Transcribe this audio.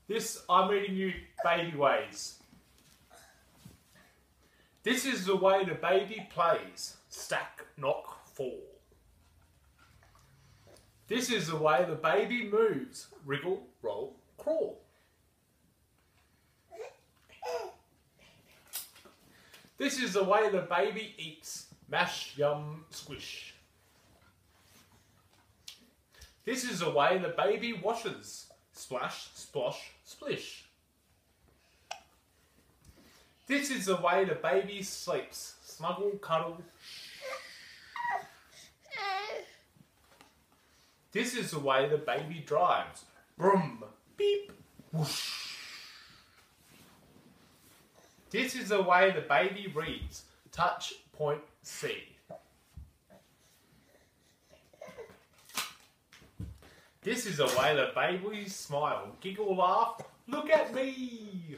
I'm reading you baby ways. This is the way the baby plays. Stack, knock, fall. This is the way the baby moves. Wriggle, roll, crawl. This is the way the baby eats. Mash, yum, squish. This is the way the baby washes. Splash, splosh, splish. This is the way the baby sleeps. Snuggle, cuddle. This is the way the baby drives. Brum, beep, whoosh. This is the way the baby reads. Touch, point, see. This is the way the baby smile. Giggle, laugh, look at me.